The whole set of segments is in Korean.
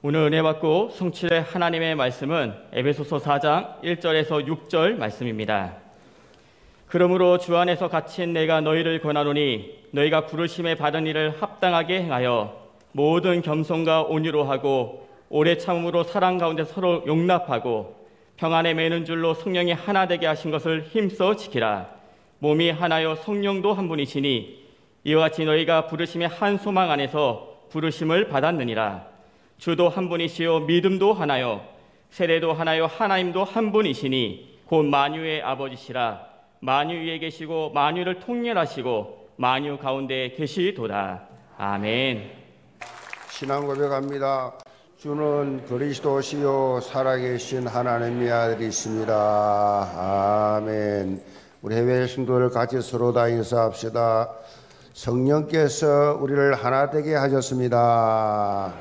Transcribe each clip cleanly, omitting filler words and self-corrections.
오늘 은혜 받고 성취될 하나님의 말씀은 에베소서 4장 1절에서 6절 말씀입니다. 그러므로 주 안에서 갇힌 내가 너희를 권하노니 너희가 부르심에 받은 일을 합당하게 행하여 모든 겸손과 온유로 하고 오래 참음으로 사랑 가운데 서로 용납하고 평안에 매는 줄로 성령이 하나 되게 하신 것을 힘써 지키라. 몸이 하나요 성령도 한 분이시니 이와 같이 너희가 부르심의 한 소망 안에서 부르심을 받았느니라. 주도 한 분이시요 믿음도 하나요 세례도 하나요 하나님도 한 분이시니 곧 만유의 아버지시라. 만유 위에 계시고 만유를 통렬하시고 만유 가운데 계시도다. 아멘. 신앙 고백합니다. 주는 그리스도시요 살아계신 하나님의 아들이십니다. 아멘. 우리 해외 성도들 같이 서로 다 인사합시다. 성령께서 우리를 하나 되게 하셨습니다.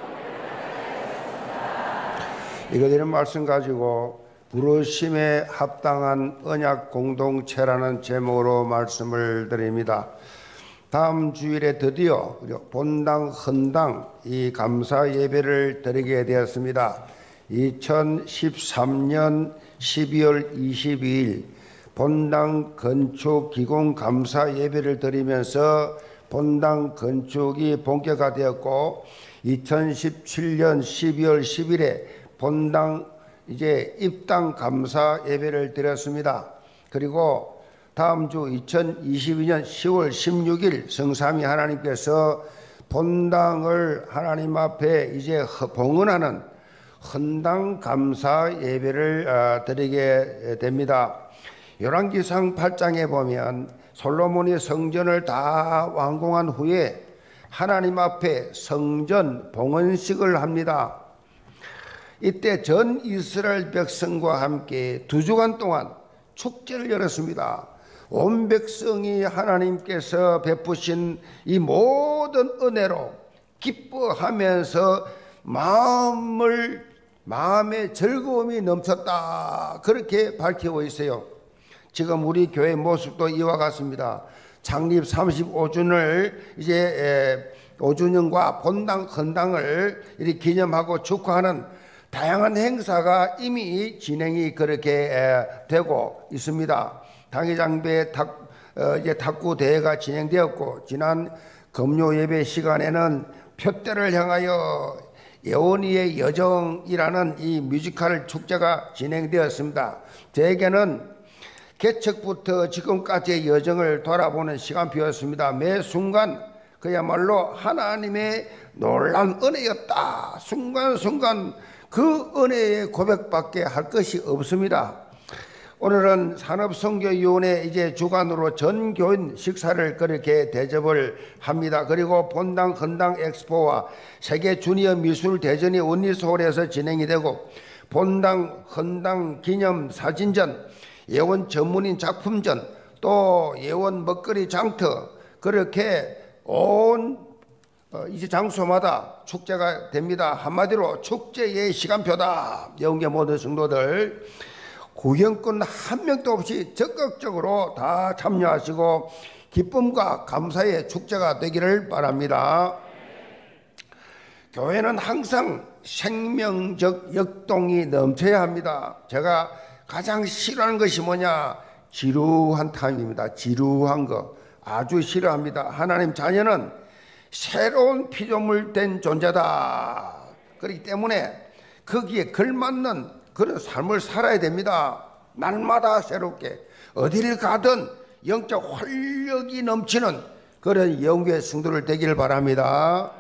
이거 드린 말씀 가지고 부르심에 합당한 언약 공동체라는 제목으로 말씀을 드립니다. 다음 주일에 드디어 본당 헌당 이 감사 예배를 드리게 되었습니다. 2013년 12월 22일 본당 건축 기공 감사 예배를 드리면서 본당 건축이 본격화되었고 2017년 12월 10일에 본당 이제 입당 감사 예배를 드렸습니다. 그리고 다음 주 2022년 10월 16일 성삼위 하나님께서 본당을 하나님 앞에 이제 봉헌하는 헌당 감사 예배를 드리게 됩니다. 열왕기상 8장에 보면 솔로몬이 성전을 다 완공한 후에 하나님 앞에 성전 봉헌식을 합니다. 이때 전 이스라엘 백성과 함께 2주간 동안 축제를 열었습니다. 온 백성이 하나님께서 베푸신 이 모든 은혜로 기뻐하면서 마음에 즐거움이 넘쳤다, 그렇게 밝히고 있어요. 지금 우리 교회 모습도 이와 같습니다. 창립 35주년을 이제 5주년과 본당 헌당을 이렇게 기념하고 축하하는 다양한 행사가 이미 진행이 그렇게 되고 있습니다. 당회장배 이제 탁구 대회가 진행되었고, 지난 금요 예배 시간에는 표대를 향하여 예원이의 여정이라는 이 뮤지컬 축제가 진행되었습니다. 저에게는 개척부터 지금까지의 여정을 돌아보는 시간표였습니다. 매 순간 그야말로 하나님의 놀라운 은혜였다. 순간순간 그 은혜의 고백밖에 할 것이 없습니다. 오늘은 산업선교위원회 이제 주관으로 전 교인 식사를 그렇게 대접을 합니다. 그리고 본당 헌당 엑스포와 세계 주니어 미술 대전이 원리서울에서 진행이 되고, 본당 헌당 기념 사진전, 예원 전문인 작품전, 또 예원 먹거리 장터, 그렇게 온 이제 장소마다 축제가 됩니다. 한마디로 축제의 시간표다. 영계 모든 성도들 구경꾼 한 명도 없이 적극적으로 다 참여하시고 기쁨과 감사의 축제가 되기를 바랍니다. 교회는 항상 생명적 역동이 넘쳐야 합니다. 제가 가장 싫어하는 것이 뭐냐? 지루한 타임입니다. 지루한 거 아주 싫어합니다. 하나님 자녀는 새로운 피조물 된 존재다. 그렇기 때문에 거기에 걸맞는 그런 삶을 살아야 됩니다. 날마다 새롭게 어디를 가든 영적 활력이 넘치는 그런 영계 성도를 되기를 바랍니다.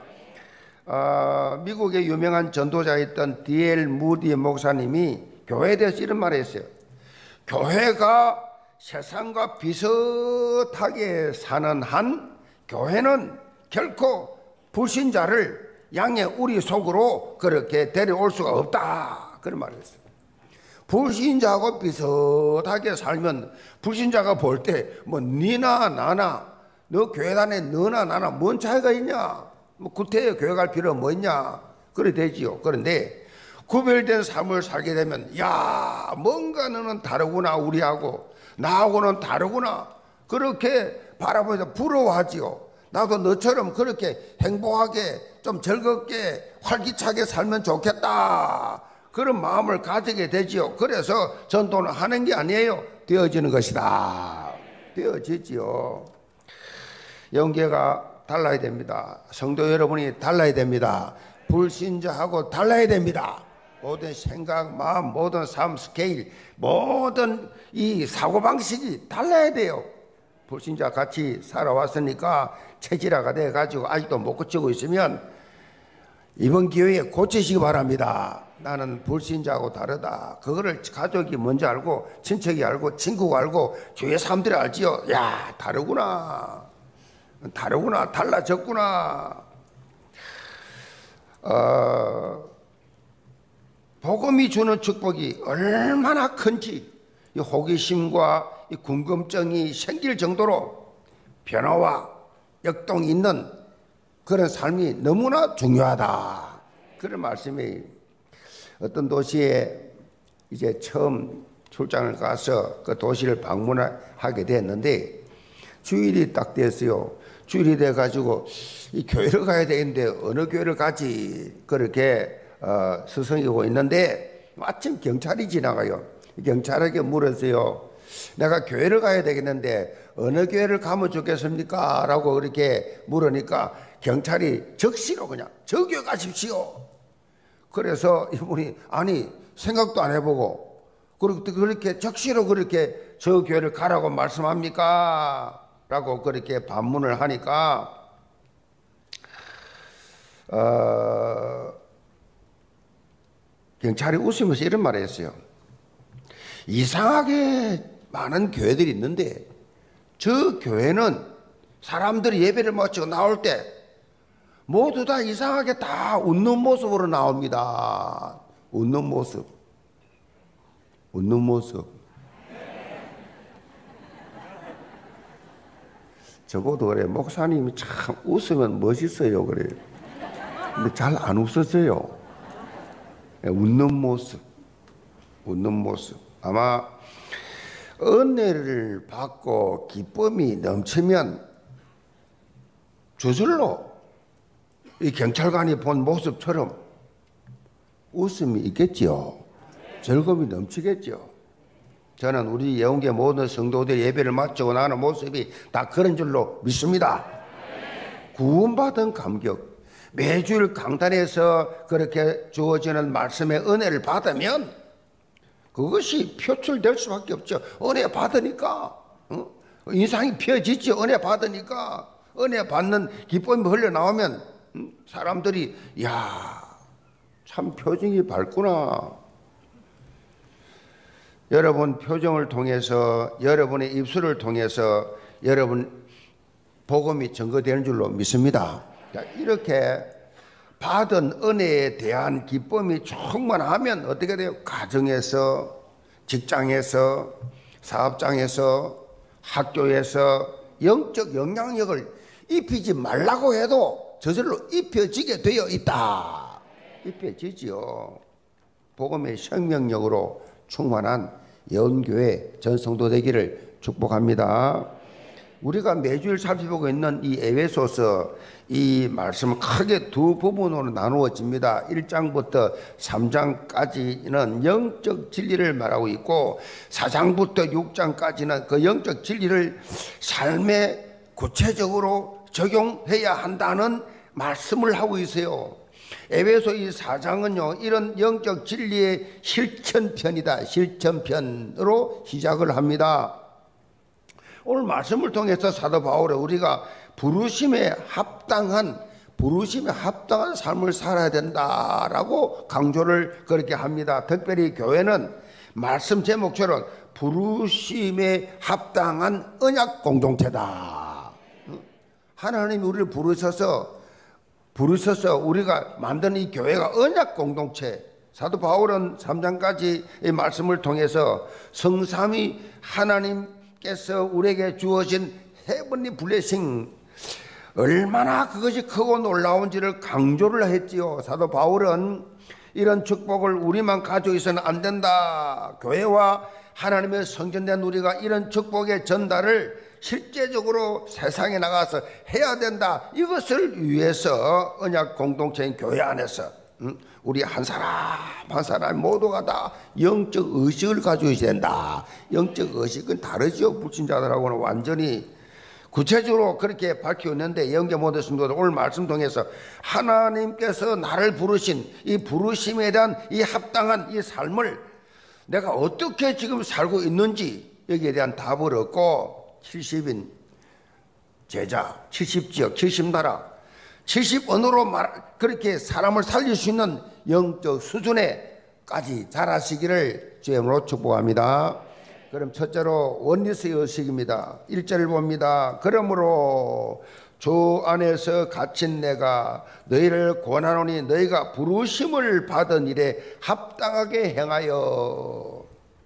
미국의 유명한 전도자였던 D.L. 무디 목사님이 교회에 대해서 이런 말을 했어요. 교회가 세상과 비슷하게 사는 한 교회는 결코 불신자를 양의 우리 속으로 그렇게 데려올 수가 없다, 그런 말을 했어요. 불신자하고 비슷하게 살면 불신자가 볼 때 뭐 니나 나나, 너 교회 다녀 너나 나나 뭔 차이가 있냐, 뭐 구태여 교회 갈 필요 뭐 있냐, 그래 되지요. 그런데 구별된 삶을 살게 되면 야, 뭔가 너는 다르구나, 우리하고 나하고는 다르구나, 그렇게 바라보면서 부러워하지요. 나도 너처럼 그렇게 행복하게 좀 즐겁게 활기차게 살면 좋겠다, 그런 마음을 가지게 되지요. 그래서 전도는 하는 게 아니에요, 되어지는 것이다. 되어지지요. 영계가 달라야 됩니다. 성도 여러분이 달라야 됩니다. 불신자하고 달라야 됩니다. 모든 생각, 마음, 모든 삶 스케일, 모든 이 사고방식이 달라야 돼요. 불신자 같이 살아왔으니까 체질화가 돼가지고 아직도 못 고치고 있으면 이번 기회에 고치시기 바랍니다. 나는 불신자하고 다르다. 그거를 가족이 먼저 알고, 친척이 알고, 친구가 알고, 주위의 사람들이 알지요. 야, 다르구나, 달라졌구나. 복음이 주는 축복이 얼마나 큰지, 이 호기심과 이 궁금증이 생길 정도로 변화와 역동이 있는 그런 삶이 너무나 중요하다, 그런 말씀이. 어떤 도시에 이제 처음 출장을 가서 그 도시를 방문하게 됐는데, 주일이 딱 됐어요. 주일이 돼가지고 이 교회를 가야 되는데 어느 교회를 가지, 그렇게 스승이고 있는데 마침 경찰이 지나가요. 경찰에게 물었어요. 내가 교회를 가야 되겠는데 어느 교회를 가면 좋겠습니까? 라고 그렇게 물으니까 경찰이 적시로 그냥 저 교회 가십시오. 그래서 이분이 아니 생각도 안 해보고 그렇게 적시로 그렇게 저 교회를 가라고 말씀합니까? 라고 그렇게 반문을 하니까 경찰이 웃으면서 이런 말을 했어요. 이상하게 많은 교회들이 있는데 저 교회는 사람들이 예배를 마치고 나올 때 모두 다 이상하게 다 웃는 모습으로 나옵니다. 웃는 모습. 저보도 그래. 목사님이 참 웃으면 멋있어요, 그래. 근데 잘 안 웃었어요. 웃는 모습. 아마 은혜를 받고 기쁨이 넘치면 저절로 이 경찰관이 본 모습처럼 웃음이 있겠지요. 즐거움이 넘치겠죠. 저는 우리 예언계 모든 성도들 예배를 마치고 나는 모습이 다 그런 줄로 믿습니다. 구원받은 감격, 매주일 강단에서 그렇게 주어지는 말씀의 은혜를 받으면 그것이 표출될 수밖에 없죠. 은혜 받으니까 인상이 펴지죠. 은혜 받으니까. 은혜 받는 기쁨이 흘러나오면 사람들이 야, 참 표정이 밝구나. 여러분 표정을 통해서, 여러분의 입술을 통해서 여러분 복음이 증거되는 줄로 믿습니다. 이렇게 받은 은혜에 대한 기쁨이 충만하면 어떻게 돼요? 가정에서, 직장에서, 사업장에서, 학교에서 영적 영향력을 입히지 말라고 해도 저절로 입혀지게 되어 있다. 입혀지지요. 복음의 생명력으로 충만한 예언교회 전 성도 되기를 축복합니다. 우리가 매주일 살펴보고 있는 이 에베소서, 이 말씀은 크게 두 부분으로 나누어집니다. 1장부터 3장까지는 영적 진리를 말하고 있고 4장부터 6장까지는 그 영적 진리를 삶에 구체적으로 적용해야 한다는 말씀을 하고 있어요. 에베소 이 4장은요, 이런 영적 진리의 실천편이다. 실천편으로 시작을 합니다. 오늘 말씀을 통해서 사도 바울은 우리가 부르심에 합당한 삶을 살아야 된다라고 강조를 그렇게 합니다. 특별히 교회는 말씀 제목처럼 부르심에 합당한 언약 공동체다. 하나님이 우리를 부르셔서 우리가 만든 이 교회가 언약 공동체. 사도 바울은 3장까지 이 말씀을 통해서 성삼위 하나님께서 우리에게 주어진 헤븐리 블레싱, 얼마나 그것이 크고 놀라운지를 강조를 했지요. 사도 바울은 이런 축복을 우리만 가지고 있어는 안 된다. 교회와 하나님의 성전된 우리가 이런 축복의 전달을 실제적으로 세상에 나가서 해야 된다. 이것을 위해서 언약 공동체인 교회 안에서 우리 한 사람 한 사람 모두가 다 영적 의식을 가지고 있어야 된다. 영적 의식은 다르죠. 불신자들하고는 완전히. 구체적으로 그렇게 밝혀있는데, 영계 모든 성도들 오늘 말씀 통해서 하나님께서 나를 부르신 이 부르심에 대한 이 합당한 이 삶을 내가 어떻게 지금 살고 있는지 여기에 대한 답을 얻고 70인 제자, 70지역, 70나라, 70언어로 그렇게 사람을 살릴 수 있는 영적 수준에까지 자라시기를 주님으로 축복합니다. 그럼 첫째로 원리스의 의식입니다. 1절을 봅니다. 그러므로 주 안에서 갇힌 내가 너희를 권하노니 너희가 부르심을 받은 일에 합당하게 행하여.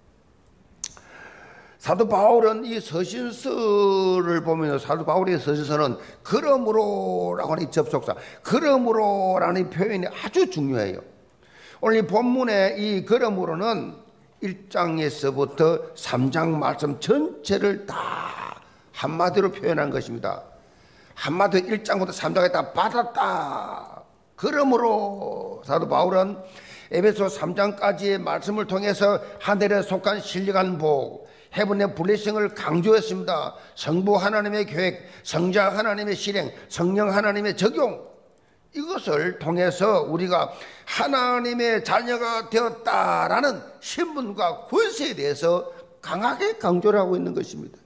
사도 바울은 이 서신서를 보면 사도 바울의 서신서는 그러므로라고 하는 이 접속사, 그러므로라는 표현이 아주 중요해요. 오늘 이 본문의 이 그러므로는 1장에서부터 3장 말씀 전체를 다 한마디로 표현한 것입니다. 한마디로 1장부터 3장에 다 받았다. 그러므로 사도 바울은 에베소 3장까지의 말씀을 통해서 하늘에 속한 신령한 복, 헤븐의 블레싱을 강조했습니다. 성부 하나님의 계획, 성자 하나님의 실행, 성령 하나님의 적용, 이것을 통해서 우리가 하나님의 자녀가 되었다라는 신분과 권세에 대해서 강하게 강조를 하고 있는 것입니다.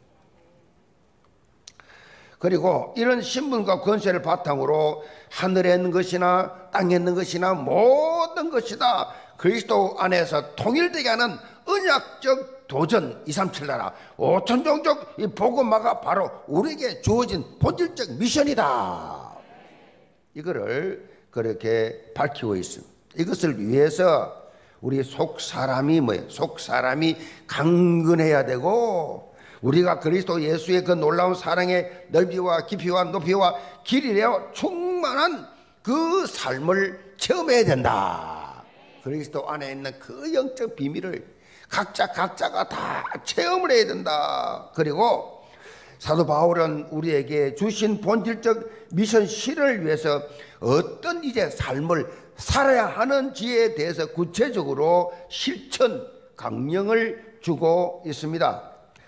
그리고 이런 신분과 권세를 바탕으로 하늘에 있는 것이나 땅에 있는 것이나 모든 것이 다 그리스도 안에서 통일되게 하는 언약적 도전 237나라 5천 종족 이 복음화가 바로 우리에게 주어진 본질적 미션이다. 이거를 그렇게 밝히고 있습니다. 이것을 위해서 우리 속 사람이 뭐예요? 속 사람이 강건해야 되고, 우리가 그리스도 예수의 그 놀라운 사랑의 넓이와 깊이와 높이와 길이에 충만한 그 삶을 체험해야 된다. 그리스도 안에 있는 그 영적 비밀을 각자가 다 체험을 해야 된다. 그리고 사도 바울은 우리에게 주신 본질적 미션 실현을 위해서 어떤 이제 삶을 살아야 하는지에 대해서 구체적으로 실천 강령을 주고 있습니다.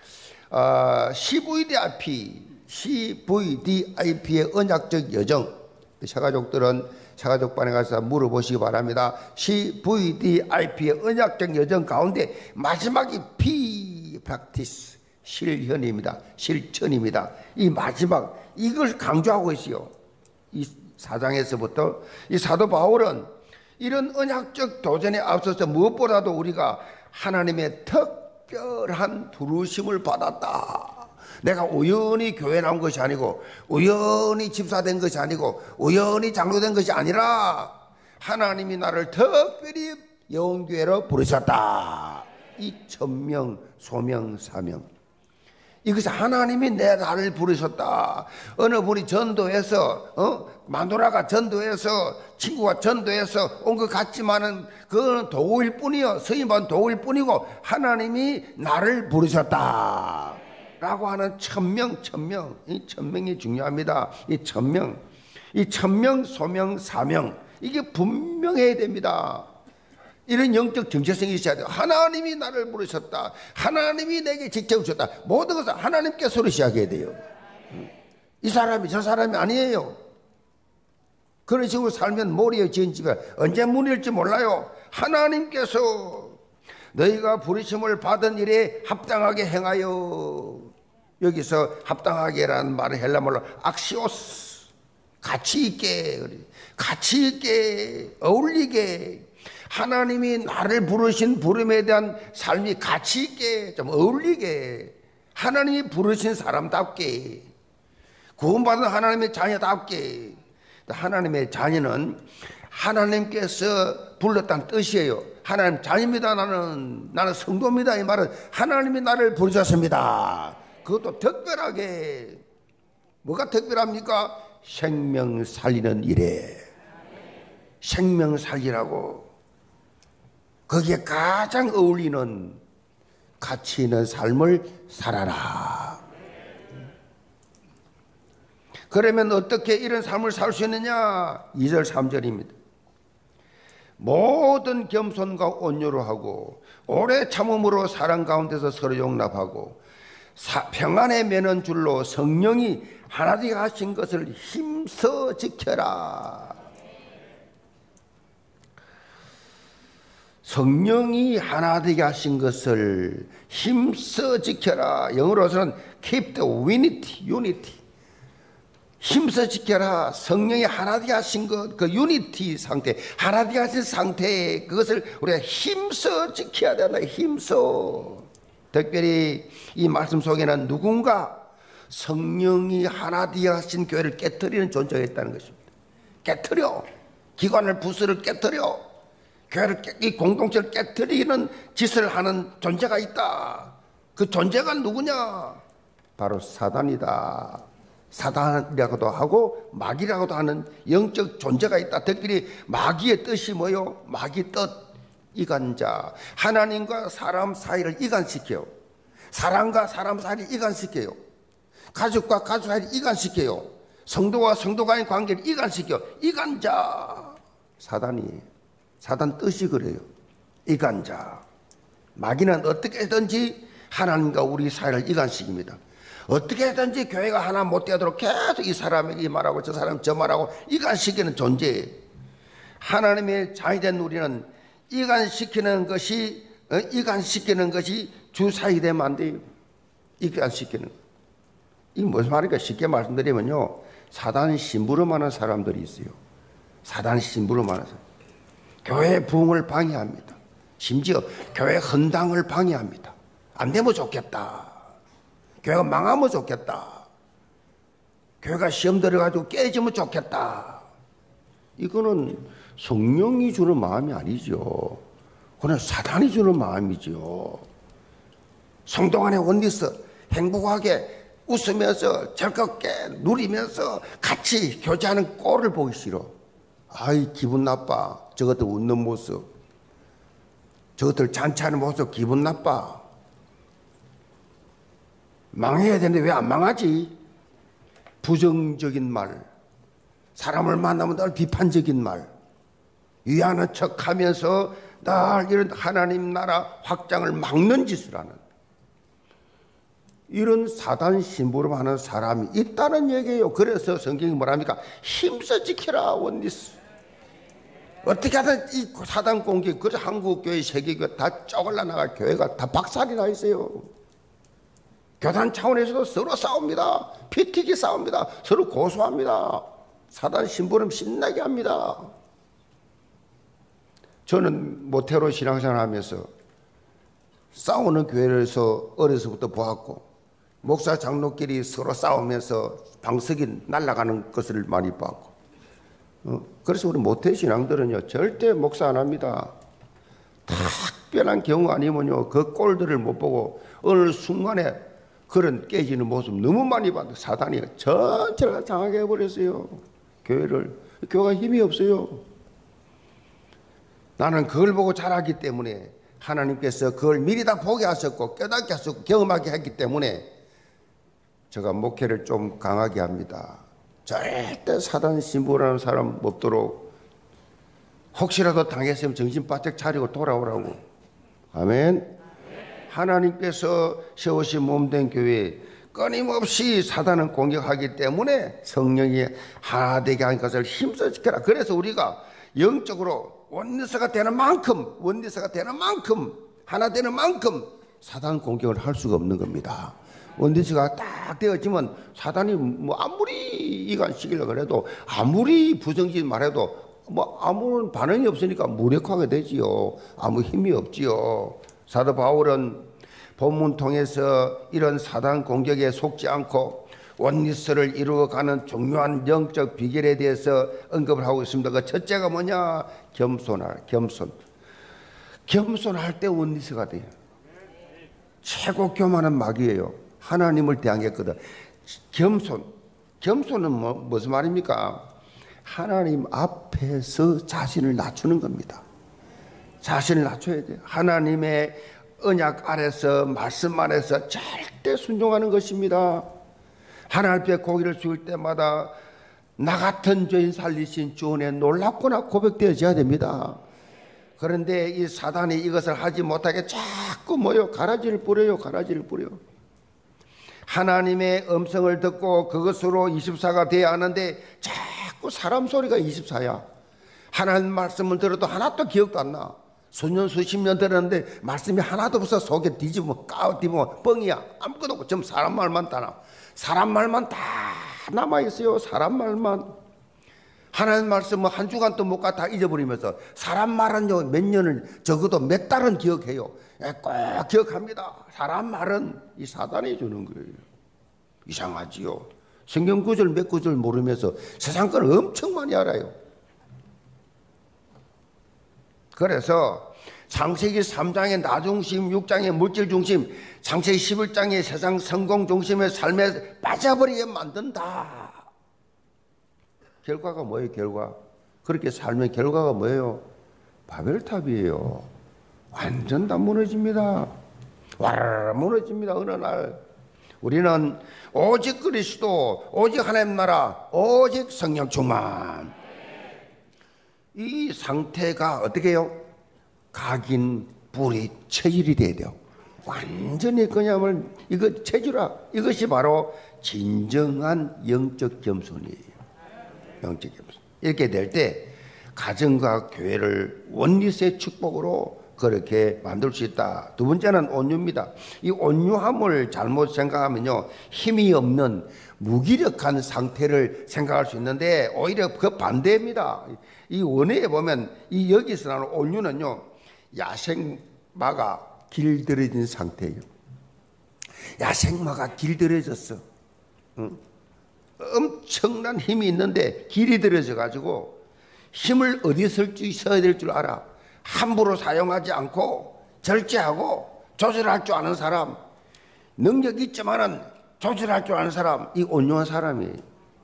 CVDIP의 언약적 여정, 새가족들은 새가족반에 가서 물어보시기 바랍니다. CVDIP의 언약적 여정 가운데 마지막이 P practice, 실현입니다. 실천입니다. 이 마지막, 이걸 강조하고 있어요. 이 4장에서부터 이 사도 바울은 이런 언약적 도전에 앞서서 무엇보다도 우리가 하나님의 특별한 부르심을 받았다. 내가 우연히 교회 나온 것이 아니고, 우연히 집사된 것이 아니고, 우연히 장로된 것이 아니라 하나님이 나를 특별히 영교회로 부르셨다. 이 천명, 소명, 사명, 이것이 하나님이 나를 부르셨다. 어느 분이 전도해서 마누라가 전도해서 친구가 전도해서 온 것 같지만은 그건 도구일 뿐이요, 서임받은 도구일 뿐이고 하나님이 나를 부르셨다 라고 하는 천명. 이 천명이 중요합니다. 이 천명, 소명, 사명, 이게 분명해야 됩니다. 이런 영적 정체성이 있어야 돼요. 하나님이 나를 부르셨다. 하나님이 내게 직접 주셨다. 모든 것을 하나님께서로 시작해야 돼요. 이 사람이 저 사람이 아니에요. 그런 식으로 살면 머리에 지은 집에 언제 무너질지 몰라요. 하나님께서 너희가 부르심을 받은 일에 합당하게 행하여. 여기서 합당하게라는 말은 헬라말로 악시오스, 가치 있게 어울리게, 하나님이 나를 부르신 부름에 대한 삶이 가치 있게 좀 어울리게, 하나님이 부르신 사람답게, 구원받은 하나님의 자녀답게. 하나님의 자녀는 하나님께서 불렀다는 뜻이에요. 하나님 자녀입니다. 나는 성도입니다. 이 말은 하나님이 나를 부르셨습니다. 그것도 특별하게. 뭐가 특별합니까? 생명 살리는 일에. 생명 살리라고. 거기에 가장 어울리는 가치 있는 삶을 살아라. 그러면 어떻게 이런 삶을 살 수 있느냐? 2절 3절입니다. 모든 겸손과 온유로 하고 오래 참음으로 사랑 가운데서 서로 용납하고 평안의 매는 줄로 성령이 하나되게 하신 것을 힘써 지켜라. 성령이 하나되게 하신 것을 힘써 지켜라. 영어로서는 keep the unity. 힘써 지켜라. 성령이 하나되게 하신 것, 그 유니티 상태, 하나되게 하신 상태, 그것을 우리가 힘써 지켜야 된다. 힘써. 특별히 이 말씀 속에는 누군가 성령이 하나되게 하신 교회를 깨트리는 존재가 있다는 것입니다. 깨트려. 기관을 부스를 깨트려. 교회를 이 공동체를 깨트리는 짓을 하는 존재가 있다. 그 존재가 누구냐? 바로 사단이다. 사단이라고도 하고 마귀라고도 하는 영적 존재가 있다. 특별히 마귀의 뜻이 뭐요? 마귀 뜻, 이간자. 하나님과 사람 사이를 이간시켜요. 사람과 사람 사이를 이간시켜요. 가족과 가족 사이를 이간시켜요. 성도와 성도 간의 관계를 이간시켜요. 이간자. 사단 뜻이 그래요. 이간자. 마귀는 어떻게든지 하나님과 우리 사이를 이간시킵니다. 어떻게든지 교회가 하나 못 되도록 계속 이 사람에게 이 말하고 저 사람 저 말하고 이간시키는 존재예요. 하나님의 자녀된 우리는 이간시키는 것이 주사위 되면 안 돼요. 이간시키는. 이게 무슨 말인가 쉽게 말씀드리면요, 사단 심부름하는 사람들이 있어요. 사단 심부름하는 사람. 교회 부흥을 방해합니다. 심지어 교회 헌당을 방해합니다. 안 되면 좋겠다. 교회가 망하면 좋겠다. 교회가 시험 들어가지고 깨지면 좋겠다. 이거는 성령이 주는 마음이 아니죠. 그건 사단이 주는 마음이죠. 성도 간의 원리서 행복하게 웃으면서 즐겁게 누리면서 같이 교제하는 꼴을 보기 싫어. 아이 기분 나빠. 저것들 웃는 모습, 저것들 잔치하는 모습 기분 나빠. 망해야 되는데 왜 안 망하지? 부정적인 말, 사람을 만나면 늘 비판적인 말, 위하는 척하면서 늘 이런 하나님 나라 확장을 막는 짓을 하는 이런 사단 심부름하는 사람이 있다는 얘기예요. 그래서 성경이 뭐랍니까? 힘써 지켜라 원리스. 어떻게 하든 이 사단 공격, 그래서 한국교회, 세계교회 다 쪼글라 나갈 교회가 다 박살이 나 있어요. 교단 차원에서도 서로 싸웁니다. 피튀기 싸웁니다. 서로 고소합니다. 사단 심부름 신나게 합니다. 저는 모태로 신앙생활 하면서 싸우는 교회에서 어려서부터 보았고, 목사 장로끼리 서로 싸우면서 방석이 날아가는 것을 많이 봤고, 그래서 우리 모태 신앙들은요 절대 목사 안 합니다. 특별한 경우 아니면요 그 꼴들을 못 보고 어느 순간에 그런 깨지는 모습 너무 많이 봤는데 사단이 전체를 장하게 해버렸어요. 교회를. 교회가 힘이 없어요. 나는 그걸 보고 자랐기 때문에 하나님께서 그걸 미리 다 보게 하셨고 깨닫게 하셨고 경험하게 했기 때문에 제가 목회를 좀 강하게 합니다. 절대 사단 심부름하는 사람 없도록, 혹시라도 당했으면 정신 바짝 차리고 돌아오라고. 아멘. 하나님께서 세우신 몸된 교회에 끊임없이 사단은 공격하기 때문에 성령이 하나 되게 한 것을 힘써 지켜라. 그래서 우리가 영적으로 원리서가 되는 만큼 하나 되는 만큼 사단 공격을 할 수가 없는 겁니다. 원리서가 딱 되어지면 사단이 뭐 아무리 이간시키려고 그래도, 아무리 부정적인 말해도 뭐 아무런 반응이 없으니까 무력화가 되지요. 아무 힘이 없지요. 사도 바울은 본문 통해서 이런 사단 공격에 속지 않고 원리서를 이루어가는 중요한 영적 비결에 대해서 언급을 하고 있습니다. 그 첫째가 뭐냐? 겸손할 때 원리서가 돼요. 최고 교만한 마귀예요. 하나님을 대항했거든. 겸손은 무슨 말입니까? 하나님 앞에서 자신을 낮추는 겁니다. 자신을 낮춰야 돼요. 하나님의 언약 아래서, 말씀 안에서 절대 순종하는 것입니다. 하나님 앞에 고기를 숙일 때마다 나 같은 죄인 살리신 주 은혜 놀랍구나 고백되어져야 됩니다. 그런데 이 사단이 이것을 하지 못하게 자꾸 가라지를 뿌려요. 가라지를 뿌려. 하나님의 음성을 듣고 그것으로 24가 돼야 하는데 자꾸 사람 소리가 24야. 하나님 말씀을 들어도 하나도 기억도 안 나. 수년 수십 년 들었는데 말씀이 하나도 없어. 속에 뒤집으면 뒤집으면 뻥이야. 아무것도 없고 전부 사람 말만 다 나. 사람 말만 다 남아있어요. 사람 말만. 하나님 말씀은 한 주간도 못 가 다 잊어버리면서 사람 말은요 몇 년을 적어도 몇 달은 기억해요. 꼭 기억합니다. 사람 말은 이 사단이 주는 거예요. 이상하지요. 성경 구절 몇 구절 모르면서 세상 걸 엄청 많이 알아요. 그래서 창세기 3장의 나 중심, 6장의 물질 중심, 창세기 11장의 세상 성공 중심의 삶에 빠져버리게 만든다. 결과가 뭐예요? 결과. 그렇게 살면 결과가 뭐예요? 바벨탑이에요. 완전 다 무너집니다. 와르르 무너집니다. 어느 날 우리는 오직 그리스도, 오직 하나님 나라, 오직 성령 충만. 이 상태가 어떻게 해요? 각인, 뿌리, 체질이 돼야 돼요. 완전히 그냥 이거 체질화. 이것이 바로 진정한 영적 겸손이에요. 영적 겸손. 이렇게 될 때 가정과 교회를 원리스의 축복으로 그렇게 만들 수 있다. 두 번째는 온유입니다. 이 온유함을 잘못 생각하면요 힘이 없는 무기력한 상태를 생각할 수 있는데 오히려 그 반대입니다. 이 원어에 보면 이 여기서 나오는 온유는요 야생마가 길들여진 상태예요. 야생마가 길들여졌어. 엄청난 힘이 있는데 길이 들여져 가지고 힘을 어디에 써야 될 줄 알아. 함부로 사용하지 않고 절제하고 조절할 줄 아는 사람, 능력이 있지만은 조절할 줄 아는 사람, 이 온유한 사람이에요.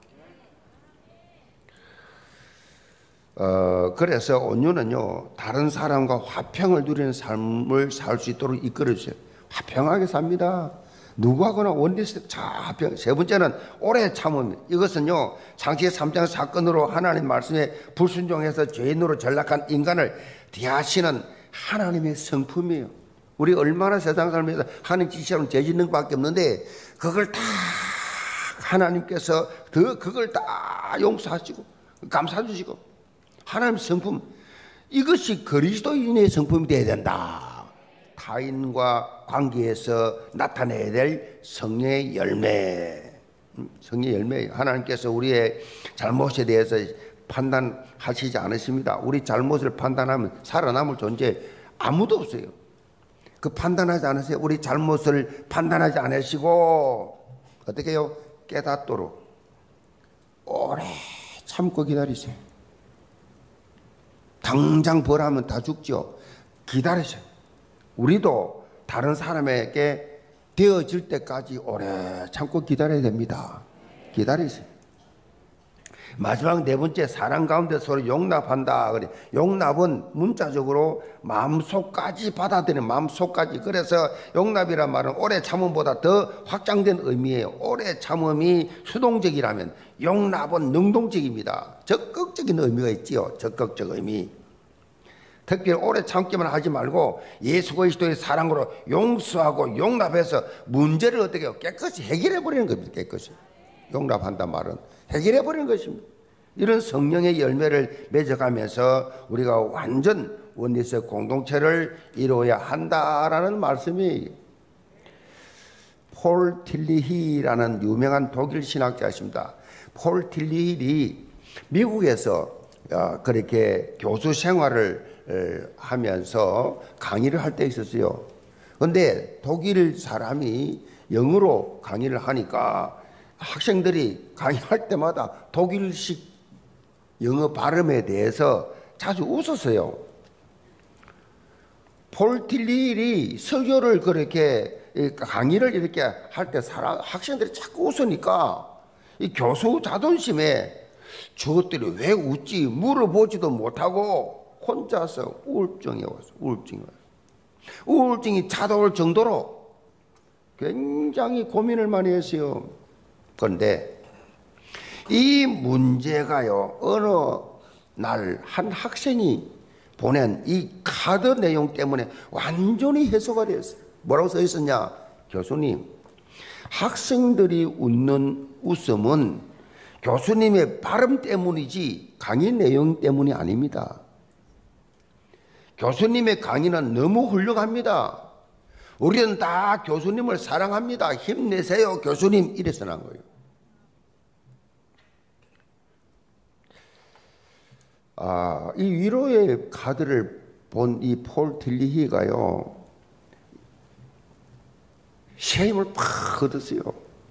그래서 온유는요 다른 사람과 화평을 누리는 삶을 살 수 있도록 이끌어주세요. 화평하게 삽니다. 누구하거나 원리스 화평. 세 번째는 오래 참음. 이것은요 창세기 3장 사건으로 하나님 말씀에 불순종해서 죄인으로 전락한 인간을 대하시는 하나님의 성품이에요. 우리 얼마나 세상 살면서 하는 짓처럼 죄 짓는 것밖에 없는데 그걸 다 하나님께서 그걸 다 용서하시고 감사주시고 하나님 성품. 이것이 그리스도인의 성품이 되어야 된다. 타인과 관계에서 나타내야 될 성령의 열매. 성령의 열매. 하나님께서 우리의 잘못에 대해서 판단하시지 않으십니다. 우리 잘못을 판단하면 살아남을 존재 아무도 없어요. 그 판단하지 않으세요. 우리 잘못을 판단하지 않으시고 어떻게 해요? 깨닫도록 오래 참고 기다리세요. 당장 벌하면 다 죽죠. 기다리세요. 우리도 다른 사람에게 되어질 때까지 오래 참고 기다려야 됩니다. 기다리세요. 마지막 네 번째, 사랑 가운데 서로 용납한다. 그래. 용납은 문자적으로 마음속까지 받아들이는 마음속까지. 그래서 용납이란 말은 오래 참음보다 더 확장된 의미예요. 오래 참음이 수동적이라면 용납은 능동적입니다. 적극적인 의미가 있지요. 적극적 의미. 특별히 오래 참기만 하지 말고 예수 그리스도의 사랑으로 용서하고 용납해서 문제를 어떻게 해요? 깨끗이 해결해버리는 겁니다. 깨끗이. 용납한단 말은 해결해버리는 것입니다. 이런 성령의 열매를 맺어가면서 우리가 완전 원리스 공동체를 이루어야 한다라는 말씀이 폴 틸리히라는 유명한 독일 신학자십니다. 폴 틸리히 미국에서 그렇게 교수 생활을 하면서 강의를 할 때 있었어요. 그런데 독일 사람이 영어로 강의를 하니까 학생들이 강의할 때마다 독일식 영어 발음에 대해서 자주 웃었어요. 폴 틸리히 설교를 그렇게 강의를 이렇게 할 때 학생들이 자꾸 웃으니까 이 교수 자존심에 저것들이 왜 웃지 물어보지도 못하고 혼자서 우울증이 왔어. 우울증이 찾아올 정도로 굉장히 고민을 많이 했어요. 그런데 이 문제가요, 어느 날 한 학생이 보낸 이 카드 내용 때문에 완전히 해소가 되었어요. 뭐라고 써 있었냐? 교수님, 학생들이 웃는 웃음은 교수님의 발음 때문이지 강의 내용 때문이 아닙니다. 교수님의 강의는 너무 훌륭합니다. 우리는 다 교수님을 사랑합니다. 힘내세요, 교수님. 이래서 난 거예요. 이 위로의 카드를 본 이 폴 틸리히가요, 쉐임을 팍 얻었어요.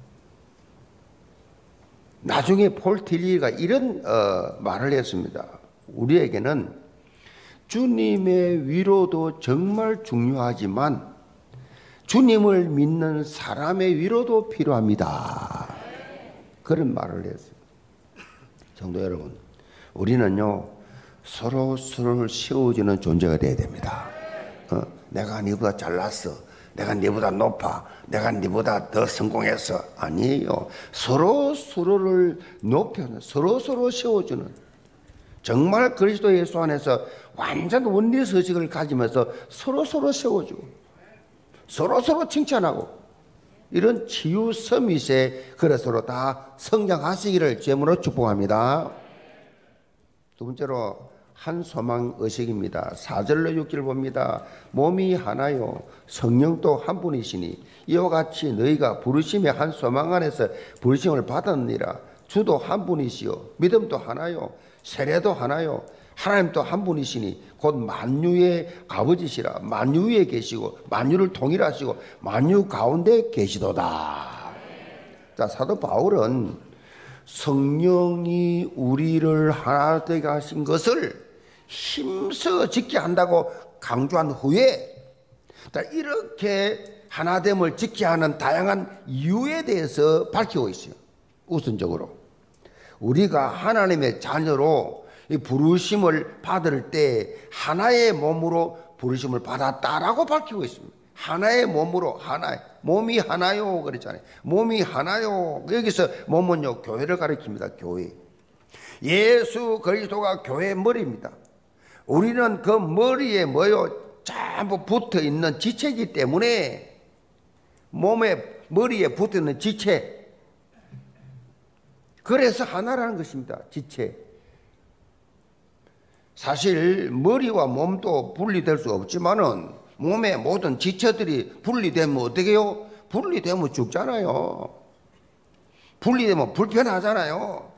나중에 폴 틸리히가 이런 말을 했습니다. 우리에게는 주님의 위로도 정말 중요하지만 주님을 믿는 사람의 위로도 필요합니다. 그런 말을 했어요. 성도 여러분, 우리는요, 서로를 세워주는 존재가 되어야 됩니다. 내가 네보다 잘났어, 내가 네보다 높아, 내가 네보다 더 성공했어. 아니에요. 서로를 높여는, 서로 세워주는, 정말 그리스도 예수 안에서 완전 원리서식을 가지면서 서로 세워주고 서로 칭찬하고, 이런 치유 서밋에 그래서로 다 성장하시기를 제물로 축복합니다. 두 번째로 한 소망 의식입니다. 4절로 6절 봅니다. 몸이 하나요 성령도 한 분이시니 이와 같이 너희가 부르심의 한 소망 안에서 부르심을 받았느니라. 주도 한 분이시요 믿음도 하나요 세례도 하나요 하나님도 한 분이시니 곧 만유의 아버지시라. 만유 위에 계시고 만유를 통일하시고 만유 가운데 계시도다. 자, 사도 바울은 성령이 우리를 하나 되게 하신 것을 힘써 지켜야 한다고 강조한 후에, 이렇게 하나됨을 지켜야 하는 다양한 이유에 대해서 밝히고 있어요. 우선적으로 우리가 하나님의 자녀로 이 부르심을 받을 때 하나의 몸으로 부르심을 받았다라고 밝히고 있습니다. 하나의 몸으로, 하나의 몸이 하나요 그랬잖아요. 몸이 하나요. 여기서 몸은요, 교회를 가리킵니다. 교회. 예수 그리스도가 교회의 머리입니다. 우리는 그 머리에 뭐요? 전부 붙어 있는 지체이기 때문에, 몸에 머리에 붙어 있는 지체. 그래서 하나라는 것입니다. 지체. 사실 머리와 몸도 분리될 수 없지만은 몸의 모든 지체들이 분리되면 어떻게 해요? 분리되면 죽잖아요. 분리되면 불편하잖아요.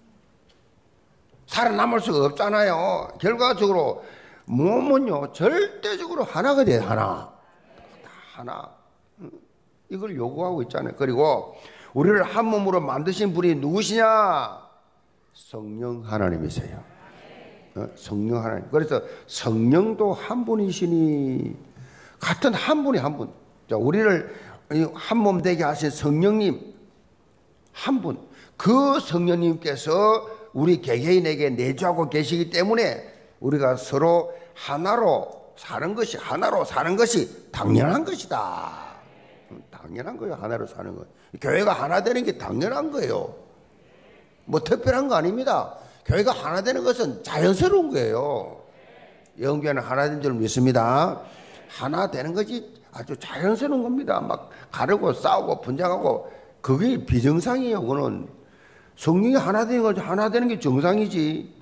살아남을 수가 없잖아요. 결과적으로 몸은요, 절대적으로 하나가 돼요. 하나. 이걸 요구하고 있잖아요. 그리고 우리를 한 몸으로 만드신 분이 누구시냐? 성령 하나님이세요. 성령 하나님. 그래서 성령도 한 분이시니, 같은 한 분이 한 분. 자, 우리를 한 몸 되게 하신 성령님 한 분. 그 성령님께서 우리 개개인에게 내주하고 계시기 때문에 우리가 서로 하나로 사는 것이 당연한 것이다. 당연한 거예요. 하나로 사는 거. 교회가 하나 되는 게 당연한 거예요. 뭐 특별한 거 아닙니다. 교회가 하나 되는 것은 자연스러운 거예요. 영교회는 하나 된 줄 믿습니다. 하나 되는 것이 아주 자연스러운 겁니다. 막 가르고 싸우고 분쟁하고 그게 비정상이에요. 그거는 성령이 하나 되는 게 정상이지.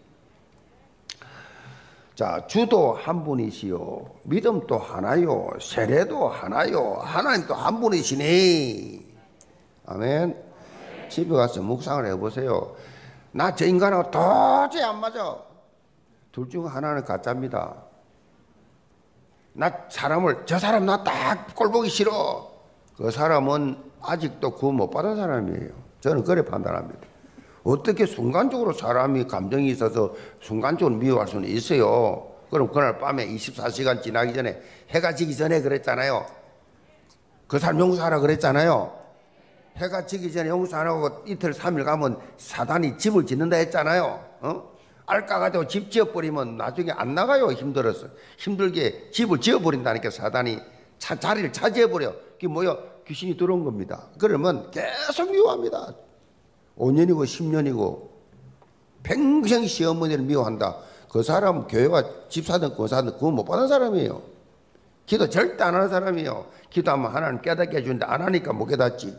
자, 주도 한 분이시요 믿음도 하나요 세례도 하나요 하나님도 한 분이시네. 아멘. 집에 가서 묵상을 해보세요. 나 저 인간하고 도저히 안 맞아. 둘 중 하나는 가짜입니다. 저 사람 나 딱 꼴보기 싫어. 그 사람은 아직도 구원 못 받은 사람이에요. 저는 그래 판단합니다. 어떻게 순간적으로 사람이 감정이 있어서 순간적으로 미워할 수는 있어요. 그럼 그날 밤에 24시간 지나기 전에, 해가 지기 전에 그랬잖아요. 그 사람 용서하라 그랬잖아요. 해가 지기 전에 용서 안 하고 이틀 3일 가면 사단이 집을 짓는다 했잖아요. 알까가지고 집 지어버리면 나중에 안 나가요. 힘들어서. 힘들게 집을 지어버린다니까 사단이 자리를 차지해버려. 그게 뭐요? 귀신이 들어온 겁니다. 그러면 계속 미워합니다. 5년이고 10년이고 평생 시어머니를 미워한다. 그 사람 교회가 집사든 권사든 그거 못 받은 사람이에요. 기도 절대 안 하는 사람이에요. 기도하면 하나님 깨닫게 해주는데 안 하니까 못 깨닫지.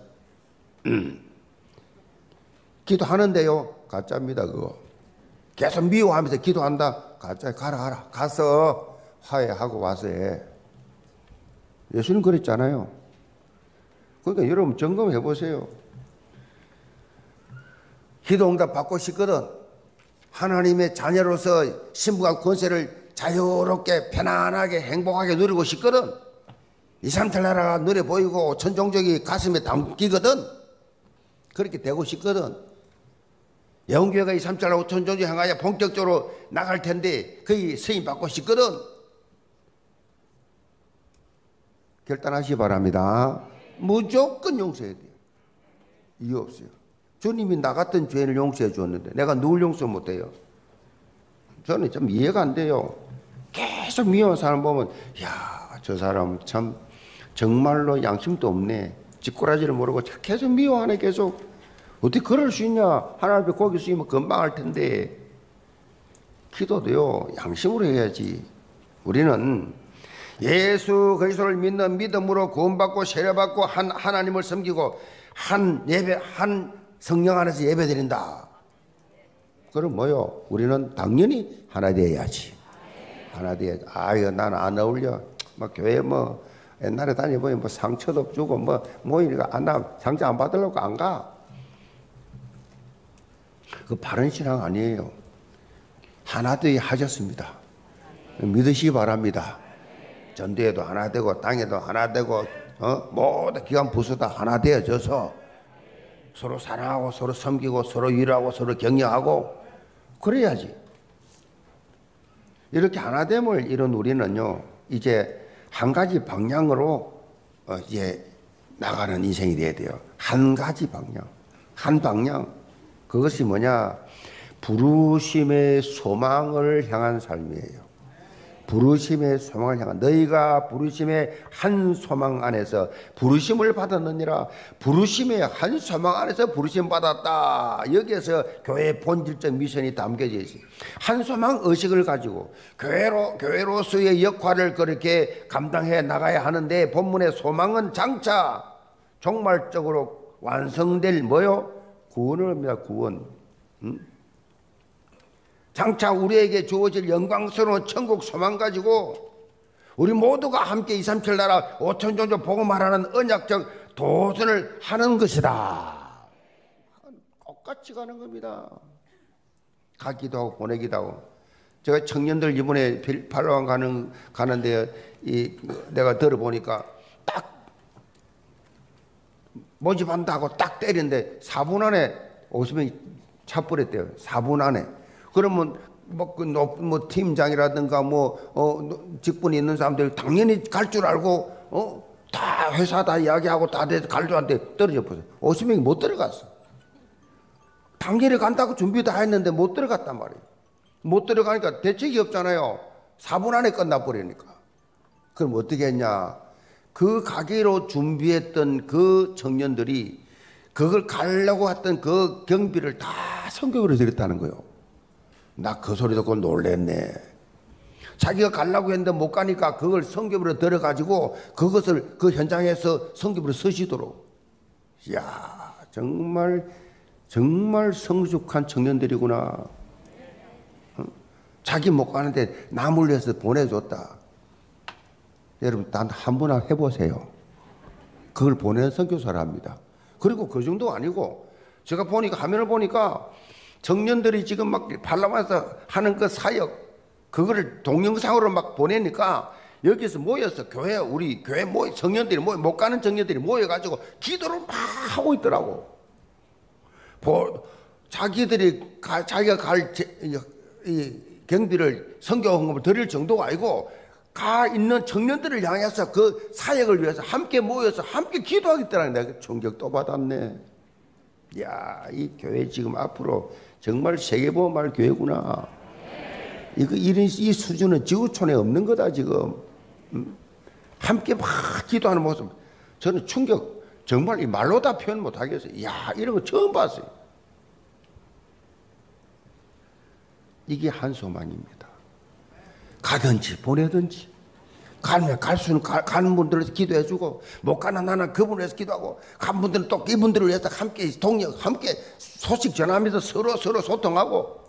기도하는데요, 가짜입니다. 그거 계속 미워하면서 기도한다, 가짜. 가라 가서 화해하고 와서 해. 예수님 그랬잖아요. 그러니까 여러분 점검해 보세요. 기도 응답 받고 싶거든. 하나님의 자녀로서 신부가 권세를 자유롭게 편안하게 행복하게 누리고 싶거든. 2, 3천 나라가 눈에 보이고 천종족이 가슴에 담기거든. 그렇게 되고 싶거든. 영교회가 2, 3천 나라 5천 종족 향하여 본격적으로 나갈 텐데 거기 서임 받고 싶거든. 결단하시기 바랍니다. 무조건 용서해야 돼요. 이유 없어요. 주님이 나 같은 죄인을 용서해 주었는데 내가 누굴 용서 못해요? 저는 좀 이해가 안 돼요. 계속 미워한 사람 보면 야, 저 사람 참 정말로 양심도 없네. 쥐꼬라지를 모르고 계속 미워하네. 계속 어떻게 그럴 수 있냐. 하나님 앞에 고개 숙이면 금방 할 텐데. 기도도요 양심으로 해야지. 우리는 예수 그리스도를 믿는 믿음으로 구원받고 세례받고 하나님을 섬기고 한 성령 안에서 예배드린다. 그럼 뭐요? 우리는 당연히 하나 되어야지. 하나 되어야지. 아유, 나는 안 어울려. 교회 옛날에 다녀보면 상처도 주고 모이니까 나 상처 안 받으려고 안 가. 그 바른 신앙 아니에요. 하나 되어 하셨습니다. 믿으시기 바랍니다. 전도에도 하나 되고 땅에도 하나 되고 모든 기관 부서 다 하나 되어져서 서로 사랑하고 서로 섬기고 서로 위로하고 서로 격려하고 그래야지. 이렇게 하나됨을 이룬 우리는요 이제 한 가지 방향으로 이제 나가는 인생이 돼야 돼요. 한 가지 방향, 한 방향. 그것이 뭐냐? 부르심의 소망을 향한 삶이에요. 부르심의 소망을 향한, 너희가 부르심의 한 소망 안에서 부르심을 받았느니라. 부르심의 한 소망 안에서 부르심 받았다. 여기에서 교회의 본질적 미션이 담겨져 있어요. 한 소망 의식을 가지고 교회로서의 역할을 그렇게 감당해 나가야 하는데, 본문의 소망은 장차 종말적으로 완성될 뭐요? 구원을 합니다. 구원. 장차 우리에게 주어질 영광스러운 천국 소망 가지고 우리 모두가 함께 2, 3, 7 나라 5천 종족 복음하라는 언약적 도전을 하는 것이다. 똑같이 가는 겁니다. 가기도 하고 보내기도 하고. 제가 청년들 이번에 팔로왕 가는데 내가 들어보니까 딱 모집한다고 딱 때리는데 4분 안에 50명이 차버렸대요. 4분 안에. 그러면 팀장이라든가 직분이 있는 사람들 당연히 갈 줄 알고 다 회사 다 이야기하고 다 돼서 갈 줄 알았는데 떨어져 버렸어요. 50명이 못 들어갔어. 당연히 간다고 준비 다 했는데 못 들어갔단 말이에요. 못 들어가니까 대책이 없잖아요. 4분 안에 끝나버리니까. 그럼 어떻게 했냐? 그 가기로 준비했던 그 청년들이 그걸 가려고 했던 그 경비를 다 성경으로 드렸다는 거예요. 나 그 소리 듣고 놀랬네. 자기가 가려고 했는데 못 가니까 그걸 성경으로 들어가지고 그것을 그 현장에서 성경으로 쓰시도록. 이야, 정말 성숙한 청년들이구나. 자기 못 가는데 남을 위해서 보내줬다. 여러분 단 한 번 해보세요. 그걸 보내는 선교사랍니다. 그리고 그 정도 아니고 제가 보니까 화면을 보니까 청년들이 지금 막 팔로wan에서 하는 그 사역 그거를 동영상으로 막 보내니까 여기서 모여서 우리 교회 청년들이 못 가는 청년들이 모여가지고 기도를 막 하고 있더라고. 자기가 갈 경비를 선교 헌금을 드릴 정도가 아니고 가 있는 청년들을 향해서 그 사역을 위해서 함께 모여서 함께 기도하겠다는 내가 충격 또 받았네. 야, 이 교회 지금 앞으로 정말 세계보험할 교회구나. 이 수준은 지구촌에 없는 거다 지금. 함께 막 기도하는 모습 저는 충격, 정말 이 말로 다 표현 못 하겠어요. 야, 이런 거 처음 봤어요. 이게 한 소망입니다. 가든지 보내든지, 가면 갈 수는 가는 분들을 위해서 기도해주고, 못 가는 나는 그분을 위해서 기도하고, 간 분들은 또 이분들을 위해서 함께 함께 소식 전하면서 서로 소통하고.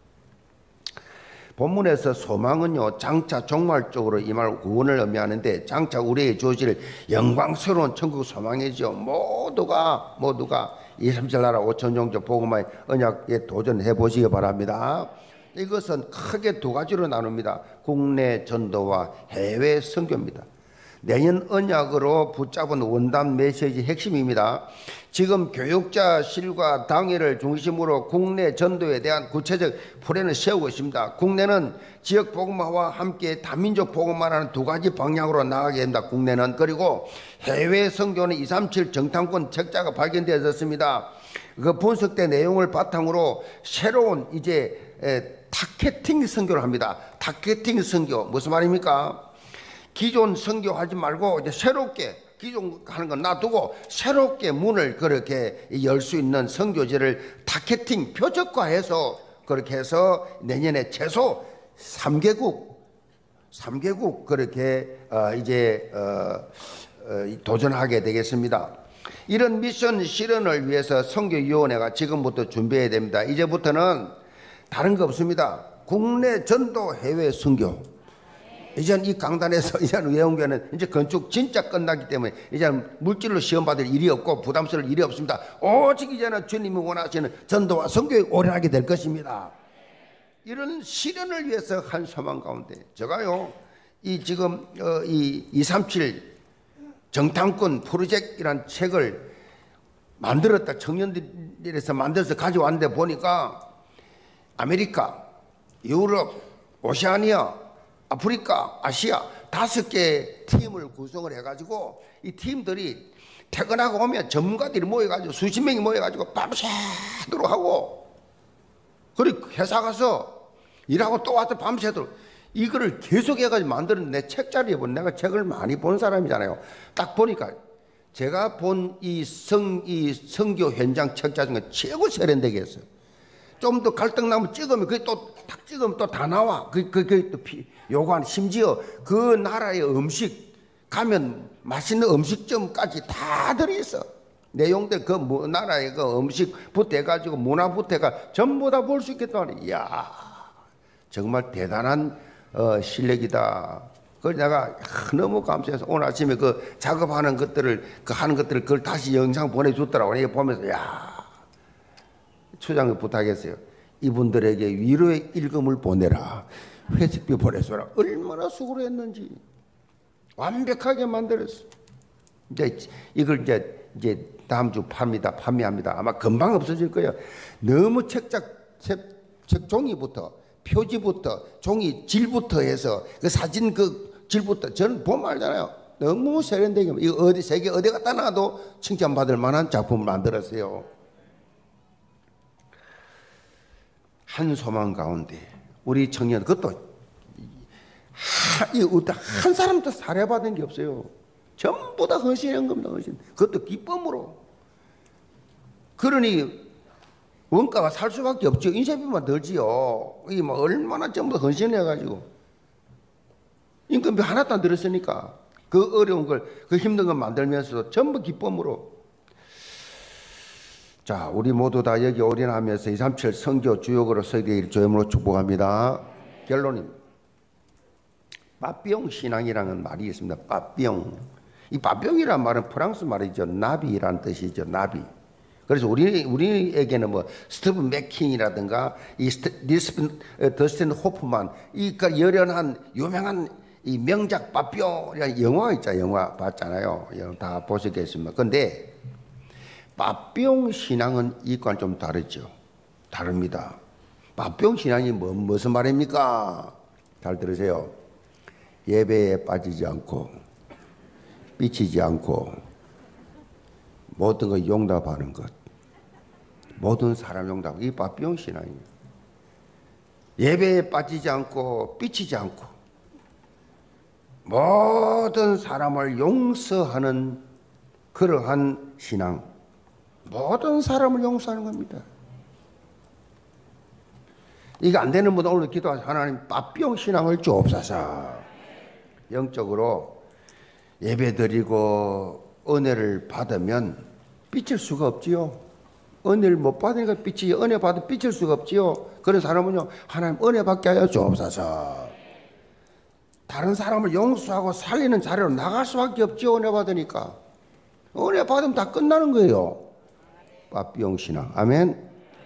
본문에서 소망은요, 장차 종말적으로 이 말 구원을 의미하는데, 장차 우리에게 주어질 영광스러운 천국 소망이죠. 모두가 2, 3절 나라 5천 종족 복음화의 언약에 도전해 보시기 바랍니다. 이것은 크게 두 가지로 나눕니다. 국내 전도와 해외 선교입니다. 내년 언약으로 붙잡은 원단 메시지 핵심입니다. 지금 교육자 실과 당회를 중심으로 국내 전도에 대한 구체적 플랜을 세우고 있습니다. 국내는 지역 복음화와 함께 다민족 복음화라는 두 가지 방향으로 나가게 됩니다. 국내는. 그리고 해외 선교는 237 정탐꾼 책자가 발견되었습니다. 그 분석된 내용을 바탕으로 새로운 타겟팅 선교를 합니다. 타겟팅 선교 무슨 말입니까? 기존 선교하지 말고 이제 새롭게, 기존 하는 건 놔두고 새롭게 문을 그렇게 열 수 있는 선교제를 타겟팅 표적화해서 그렇게 해서 내년에 최소 3개국 그렇게 도전하게 되겠습니다. 이런 미션 실현을 위해서 선교위원회가 지금부터 준비해야 됩니다. 이제부터는 다른 거 없습니다. 국내 전도, 해외 선교. 이제는 이 강단에서 이제는 외운교는 이제 건축 진짜 끝나기 때문에 이제는 물질로 시험 받을 일이 없고 부담스러울 일이 없습니다. 오직 이제는 주님이 원하시는 전도와 선교에 올인하게 될 것입니다. 이런 실현을 위해서 한 소망 가운데 제가요, 지금 237 정탐꾼 프로젝트라는 책을 만들었다, 청년들에서 만들어서 가져왔는데 보니까 아메리카, 유럽, 오세아니아, 아프리카, 아시아 5개 팀을 구성을 해가지고 이 팀들이 퇴근하고 오면 전문가들이 모여가지고 수십 명이 모여가지고 밤새도록 하고, 그리고 회사 가서 일하고 또 와서 밤새도록 이거를 계속 해가지고 만드는 내 책자리에 보면, 내가 책을 많이 본 사람이잖아요. 딱 보니까 제가 본 이 선교 현장 책자 중에 최고 세련되게 했어요. 좀 더 갈등 나면 찍으면 그게 또 탁 찍으면 또 다 나와. 그게 또 요구하는, 심지어 그 나라의 음식 가면 맛있는 음식점까지 다 들어있어. 내용들 그 나라의 그 음식부터 해가지고 문화부터 해가 전부 다 볼 수 있겠다. 이야, 정말 대단한 실력이다. 그걸 내가 너무 감사해서 오늘 아침에 그 작업하는 것들을 그걸 다시 영상 보내줬더라고. 이거 보면서 추장을 부탁했어요. 이분들에게 위로의 일금을 보내라, 회식비 보내줘라. 얼마나 수고를 했는지 완벽하게 만들었어. 이걸 이제 다음 주 판매합니다. 아마 금방 없어질 거예요. 너무 책 종이부터, 표지부터, 종이 질부터 해서 그 사진 그 질부터 저는 보면 알잖아요. 너무 세련되게, 이거 세계 어디 갖다 놔도 칭찬받을 만한 작품을 만들었어요. 한 소망 가운데 우리 청년, 그것도 한 사람도 살해받은 게 없어요. 전부 다 헌신한 겁니다. 헌신. 그것도 기쁨으로. 그러니 원가가 살 수밖에 없죠. 인쇄비만 들지요. 이게 뭐 얼마나 전부 헌신해가지고 임금비 하나도 안 들었으니까 그 어려운 걸, 그 힘든 걸 만들면서도 전부 기쁨으로. 자, 우리 모두 다 여기 올인하면서 237 선교 주역으로 서게 되기를 주님으로 축복합니다. 결론입니다. 빠삐용 신앙이라는 말이 있습니다. 빠삐용. 이 빠삐용이라는 말은 프랑스 말이죠. 나비라는 뜻이죠. 나비. 그래서 우리에게는 뭐 스티븐 맥킹이라든가 더스틴 호프만, 이 열연한 유명한 이 명작 빠삐용이라는 영화 있잖아요. 영화 봤잖아요. 여러분 다 보셨겠습니다. 근데 빠삐용 신앙은 이과는 좀 다르죠. 다릅니다. 빠삐용 신앙이 무슨 말입니까? 잘 들으세요. 예배에 빠지지 않고 삐치지 않고 모든 걸 용납하는 것, 모든 사람 용납, 이 빠삐용 신앙이에요. 예배에 빠지지 않고 삐치지 않고 모든 사람을 용서하는 그러한 신앙, 모든 사람을 용서하는 겁니다. 이게 안 되는 분은 오늘 기도하세요. 하나님 빠삐용 신앙을 주옵소서. 영적으로 예배드리고 은혜를 받으면 삐칠 수가 없지요. 은혜를 못 받으니까 삐치지, 은혜 받으면 삐칠 수가 없지요. 그런 사람은요, 하나님 은혜 받게 하여 주옵소서. 다른 사람을 용서하고 살리는 자리로 나갈 수밖에 없지요. 은혜 받으니까. 은혜 받으면 다 끝나는 거예요. 빠삐용 신앙. 아멘.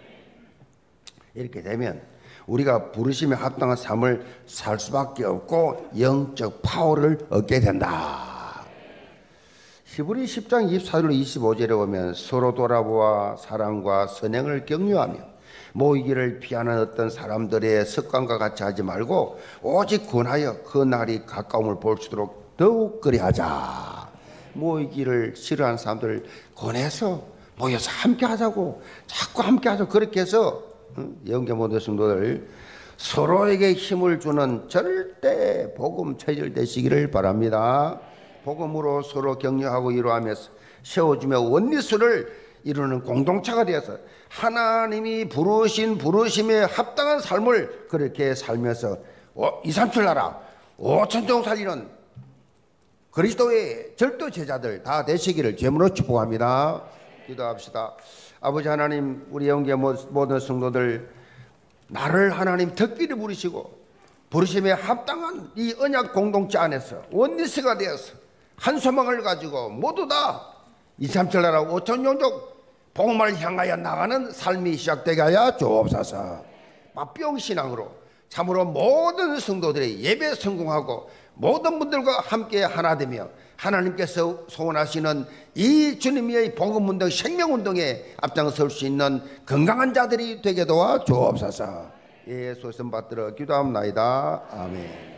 이렇게 되면 우리가 부르심에 합당한 삶을 살 수밖에 없고 영적 파워를 얻게 된다. 히브리 10장 24절로 25절에 보면 서로 돌아보아 사랑과 선행을 격려하며 모이기를 피하는 어떤 사람들의 습관과 같이 하지 말고 오직 권하여 그 날이 가까움을 볼 수 있도록 더욱 그리하자. 모이기를 싫어하는 사람들을 권해서 모여서 함께 하자고, 자꾸 함께 하자고. 그렇게 해서 영계 모든 성도들 서로에게 힘을 주는 절대 복음 체질 되시기를 바랍니다. 복음으로 서로 격려하고 위로하면서 세워주며 원리수를 이루는 공동체가 되어서 하나님이 부르신 부르심에 합당한 삶을 그렇게 살면서 2, 3천 나라 5천종 살리는 그리스도의 절도 제자들 다 되시기를 제물로 축복합니다. 기도합시다. 아버지 하나님, 우리 영계 모든 성도들 나를 하나님 특별히 부르시고 부르심에 합당한 이 언약 공동체 안에서 원리스가 되어서 한 소망을 가지고 모두 다 2, 3천 나라 5천 종족 복음을 향하여 나가는 삶이 시작되게 하여 주옵소서. 빠삐용 신앙으로 참으로 모든 성도들이 예배 성공하고 모든 분들과 함께 하나 되며 하나님께서 소원하시는 이 주님의 복음운동 생명운동에 앞장설 수 있는 건강한 자들이 되게 도와 주옵소서. 예수의 손 받들어 기도합니다. 아멘.